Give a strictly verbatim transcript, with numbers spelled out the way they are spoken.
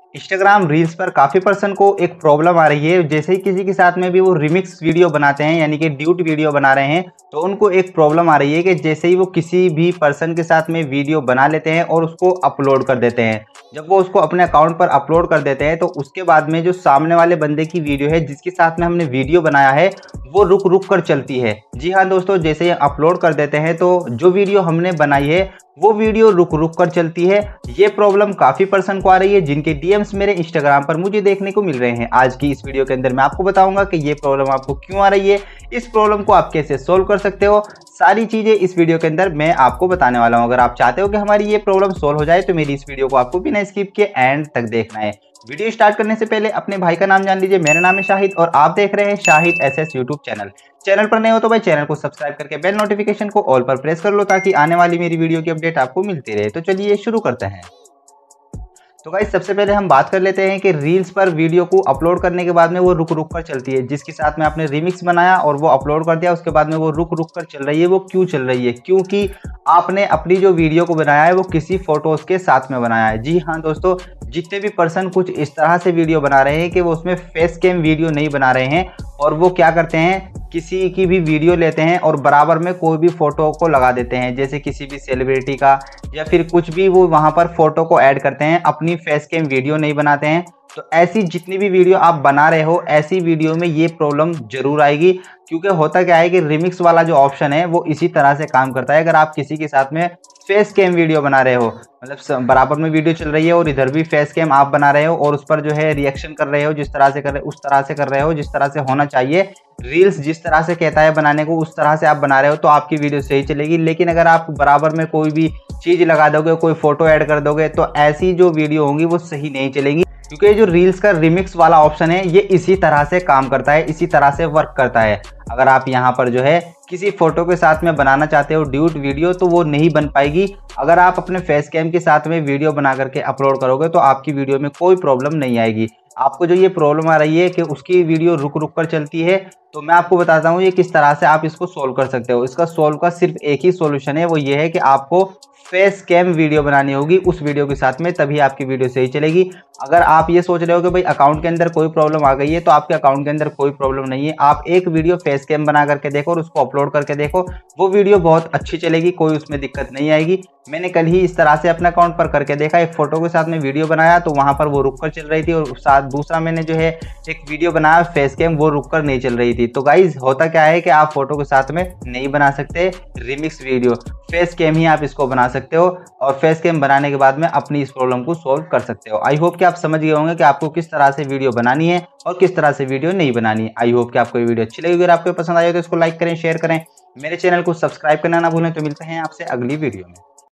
Instagram reels पर काफ़ी person को एक प्रॉब्लम आ रही है। जैसे ही किसी के साथ में भी वो रिमिक्स वीडियो बनाते हैं यानी कि ड्यूट वीडियो बना रहे हैं, तो उनको एक प्रॉब्लम आ रही है कि जैसे ही वो किसी भी पर्सन के साथ में वीडियो बना लेते हैं और उसको अपलोड कर देते हैं, जब वो उसको अपने अकाउंट पर अपलोड कर देते हैं तो उसके बाद में जो सामने वाले बंदे की वीडियो है जिसके साथ में हमने वीडियो बनाया है वो रुक रुक कर चलती है। जी हाँ दोस्तों, जैसे ही अपलोड कर देते हैं तो जो वीडियो हमने बनाई है वो वीडियो रुक रुक कर चलती है। ये प्रॉब्लम काफ़ी पर्सन को आ रही है जिनके डीएम्स मेरे इंस्टाग्राम पर मुझे देखने को मिल रहे हैं। आज की इस वीडियो के अंदर मैं आपको बताऊंगा कि ये प्रॉब्लम आपको क्यों आ रही है, इस प्रॉब्लम को आप कैसे सोल्व कर सकते हो, सारी चीज़ें इस वीडियो के अंदर मैं आपको बताने वाला हूं। अगर आप चाहते हो कि हमारी ये प्रॉब्लम सोल्व हो जाए तो मेरी इस वीडियो को आपको बिना स्किप के एंड तक देखना है। वीडियो स्टार्ट करने से पहले अपने भाई का नाम जान लीजिए। मेरा नाम है शाहिद और आप देख रहे हैं Shahid SS YouTube channel. Channel पर नए हो तो भाई चैनल को सब्सक्राइब करके बेल नोटिफिकेशन को ऑल पर प्रेस कर लो ताकि आने वाली मेरी वीडियो की अपडेट आपको मिलती रहे। तो चलिए शुरू करते हैं। तो गाइस सबसे पहले हम बात कर लेते हैं कि रील्स पर वीडियो को अपलोड करने के बाद में वो रुक रुक कर चलती है। जिसके साथ में आपने रिमिक्स बनाया और वो अपलोड कर दिया, उसके बाद में वो रुक रुक कर चल रही है। वो क्यों चल रही है? क्योंकि आपने अपनी जो वीडियो को बनाया है वो किसी फोटोज के साथ में बनाया है। जी हाँ दोस्तों, जितने भी पर्सन कुछ इस तरह से वीडियो बना रहे हैं कि वो उसमें फेस कैम वीडियो नहीं बना रहे हैं और वो क्या करते हैं, किसी की भी वीडियो लेते हैं और बराबर में कोई भी फोटो को लगा देते हैं, जैसे किसी भी सेलिब्रिटी का या फिर कुछ भी, वो वहां पर फोटो को ऐड करते हैं, अपनी फेस कैम वीडियो नहीं बनाते हैं। तो ऐसी जितनी भी वीडियो आप बना रहे हो ऐसी वीडियो में ये प्रॉब्लम जरूर आएगी। क्योंकि होता क्या है कि रिमिक्स वाला जो ऑप्शन है वो इसी तरह से काम करता है। अगर आप किसी के साथ में फेस कैम वीडियो बना रहे हो, मतलब बराबर में वीडियो चल रही है और इधर भी फेस कैम आप बना रहे हो और उस पर जो है रिएक्शन कर रहे हो, जिस तरह से कर रहे हो उस तरह से कर रहे हो, जिस तरह से होना चाहिए, रील्स जिस तरह से कहता है बनाने को उस तरह से आप बना रहे हो तो आपकी वीडियो सही चलेगी। लेकिन अगर आप बराबर में कोई भी चीज़ लगा दोगे, कोई फोटो ऐड कर दोगे, तो ऐसी जो वीडियो होंगी वो सही नहीं चलेगी। क्योंकि ये जो रील्स का रिमिक्स वाला ऑप्शन है ये इसी तरह से काम करता है, इसी तरह से वर्क करता है। अगर आप यहाँ पर जो है किसी फोटो के साथ में बनाना चाहते हो ड्यूट वीडियो तो वो नहीं बन पाएगी। अगर आप अपने फेस कैम के साथ में वीडियो बना करके अपलोड करोगे तो आपकी वीडियो में कोई प्रॉब्लम नहीं आएगी। आपको जो ये प्रॉब्लम आ रही है कि उसकी वीडियो रुक रुक कर चलती है, तो मैं आपको बताता हूँ ये किस तरह से आप इसको सोल्व कर सकते हो। इसका सोल्व का सिर्फ एक ही सॉल्यूशन है, वो ये है कि आपको फेस कैम वीडियो बनानी होगी उस वीडियो के साथ में, तभी आपकी वीडियो सही चलेगी। अगर आप ये सोच रहे हो कि भाई अकाउंट के अंदर कोई प्रॉब्लम आ गई है, तो आपके अकाउंट के अंदर कोई प्रॉब्लम नहीं है। आप एक वीडियो फेस कैम बना करके देखो और उसको अपलोड करके देखो, वो वीडियो बहुत अच्छी चलेगी, कोई उसमें दिक्कत नहीं आएगी। मैंने कल ही इस तरह से अपने अकाउंट पर करके देखा, एक फोटो के साथ में वीडियो बनाया तो वहां पर वो रुक कर चल रही थी और साथ दूसरा मैंने जो है एक वीडियो बनाया फेस कैम, वो रुक कर नहीं चल रही थी। तो गाइज होता क्या है कि आप फोटो के साथ में नहीं बना सकते रिमिक्स वीडियो, फेस कैम ही आप इसको बना सकते हो और फेस कैम बनाने के बाद में अपनी इस प्रॉब्लम को सोल्व कर सकते हो। आई होप कि आप समझ गए होंगे कि आपको किस तरह से वीडियो बनानी है और किस तरह से वीडियो नहीं बनानी है। आई होप कि आपको ये वीडियो अच्छी लगी। अगर आपको पसंद आए तो इसको लाइक करें, शेयर करें, मेरे चैनल को सब्सक्राइब करना ना भूलें। तो मिलते हैं आपसे अगली वीडियो में।